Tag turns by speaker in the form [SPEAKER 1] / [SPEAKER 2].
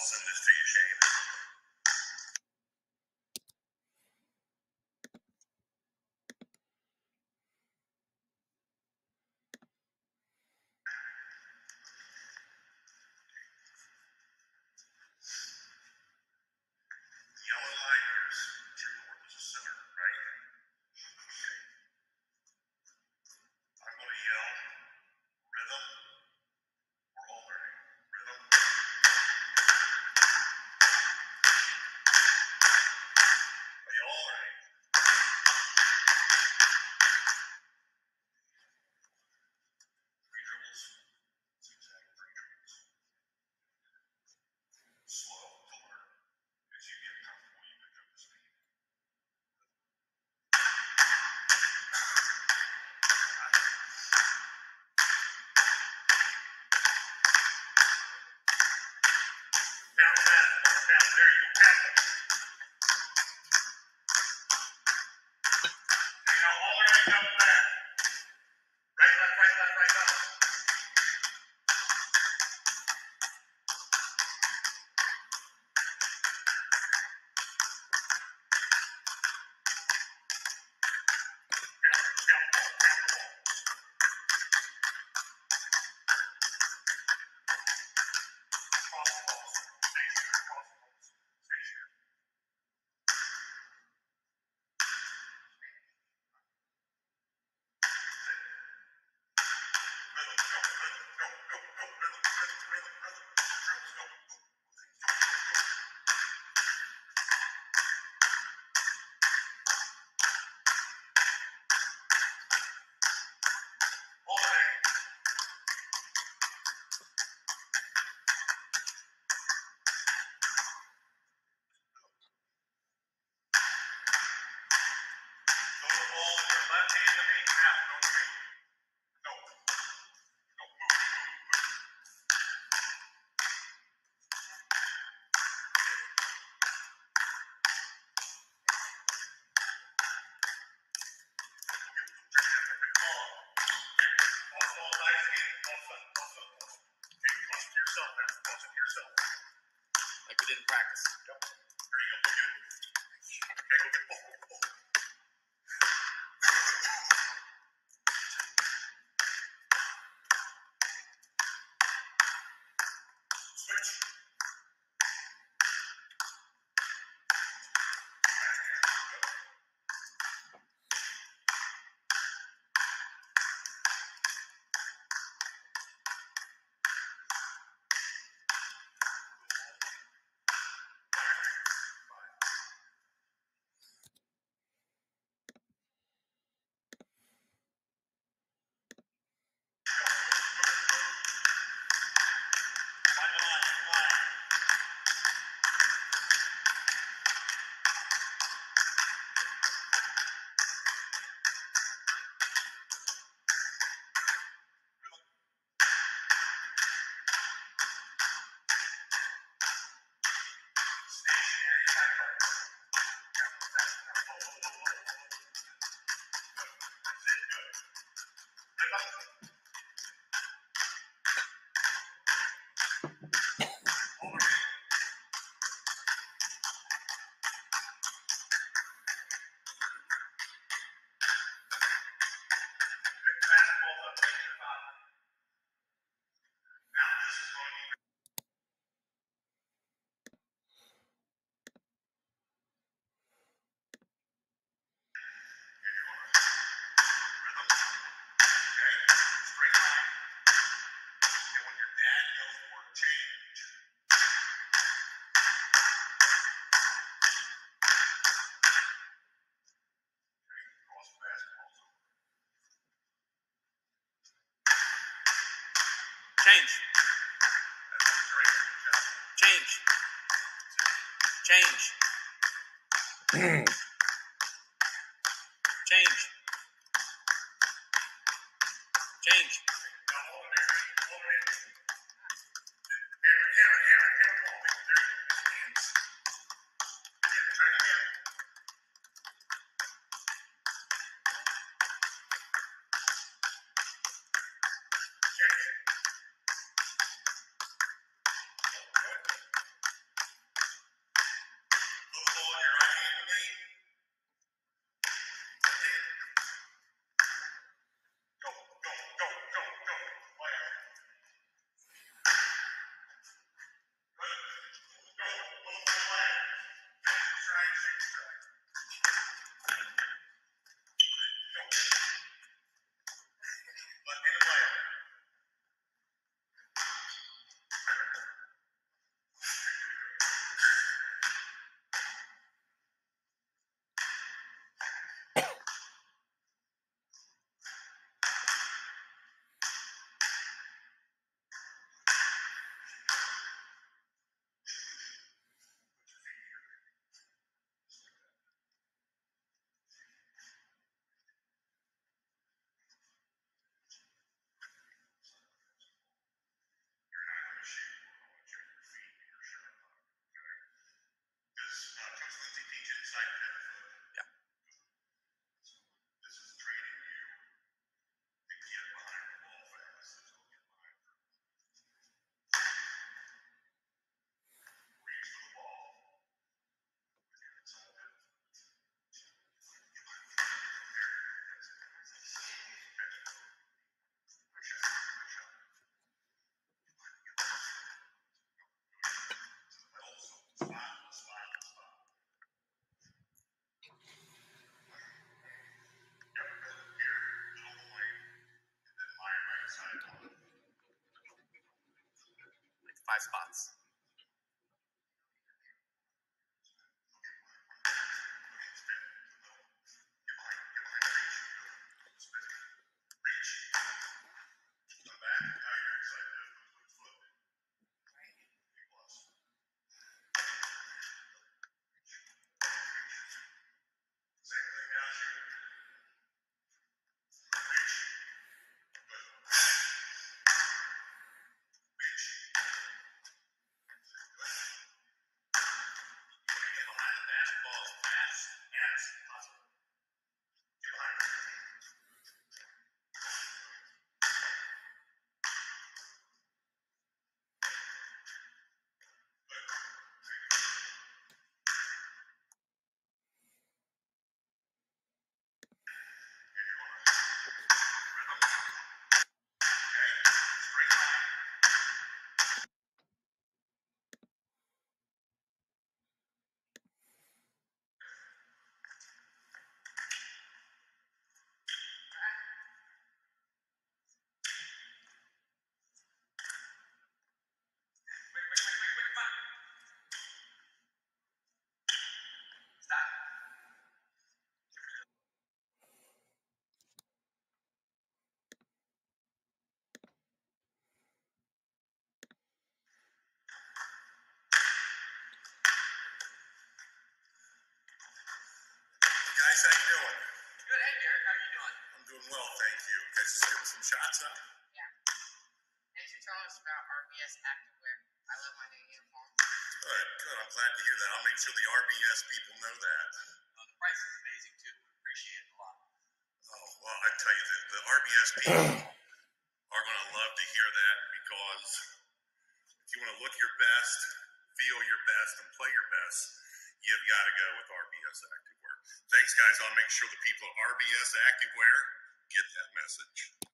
[SPEAKER 1] send this to you, Shane. Yellow line here is true north is a center, right? Okay. I'm going to yell rhythm or alternate. Rhythm. The alternate. Three dribbles. Zigzag, three dribbles. Slow to learn. As you get comfortable, you pick up the speed. Down fast, down. There you go. Down. Now all the way down back. Right left, right left, right left. Down, down, down the ball. Cross the balls. Stay here. Cross the balls. Stay here. Rhythm, go, rhythm, go, go, go, rhythm, rhythm, rhythm, rhythm. Dribbles, go, go, go, go, go. Alternate. Throw the ball with your left hand underneath the mouth. Don't dribble. Go. Go, move, move, move.
[SPEAKER 2] Like we didn't practice.
[SPEAKER 1] There you go. Look at it. Okay, go get ball. Switch. Find the line, find the line. Stationary side right. That's it, good. Rhythm. Alternate. Pick the basketballs up, take your five. Now this is going to be rhythm. Okay, straight line. And when your dad goes for change, okay, cross the basketballs over.
[SPEAKER 2] Change.
[SPEAKER 1] That's great. Good job.
[SPEAKER 2] Change. Change. Change. Change.
[SPEAKER 1] Now alternate. Alternate. Hammer ball. There you go. Hands. Again, try it again. Change. Good.
[SPEAKER 2] 5 spots.
[SPEAKER 1] Guys, how you doing?
[SPEAKER 2] Good. Hey, Derek. How are you doing?
[SPEAKER 1] I'm doing well, thank you. Guys, just giving some shots up?
[SPEAKER 3] Yeah. Thanks for telling us about RBS Activewear. I love my new uniform.
[SPEAKER 1] Good, good. I'm glad to hear that. I'll make sure the RBS people know that.
[SPEAKER 2] The price is amazing, too. Appreciate it a lot.
[SPEAKER 1] Oh, well, I tell you, the RBS people are going to love to hear that, because if you want to look your best, feel your best, and play your best, you've got to go with RBS Activewear. Thanks, guys. I'll make sure the people at RBS Activewear get that message.